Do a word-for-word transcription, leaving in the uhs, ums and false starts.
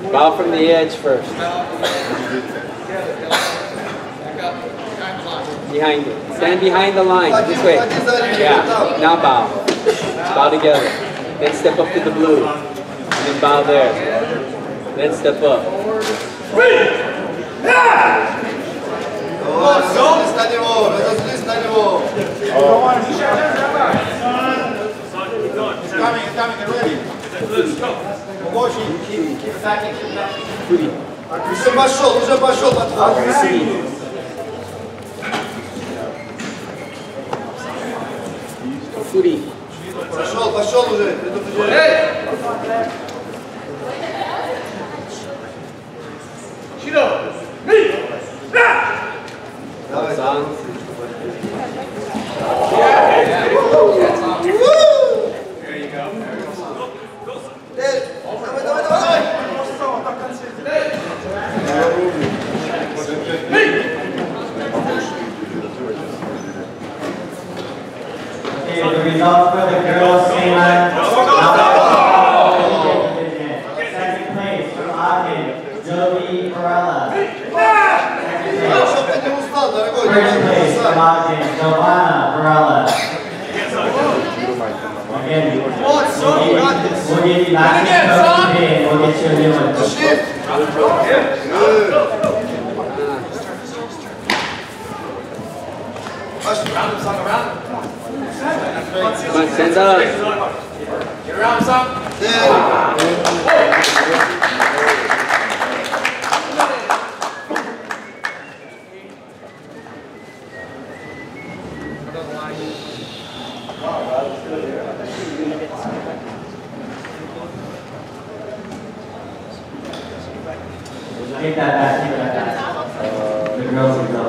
Bow from the edge first. Behind it. Stand behind the line. This way. Yeah. Now bow. Bow together. Then step up to the blue. And then bow there. Then step up. Coming, coming, ready. Очень. Уже пошел, уже пошел подход. Пошел, пошел уже. Давай. Okay, the result for the girls' Seung. Second place from Aachen, Jovi Varela. First place from Aachen, Giovanna Varela. Again, we'll give you last coach today and we'll get you a new one. Come on, stand up. Get around some. Take that back, take that back. The girls are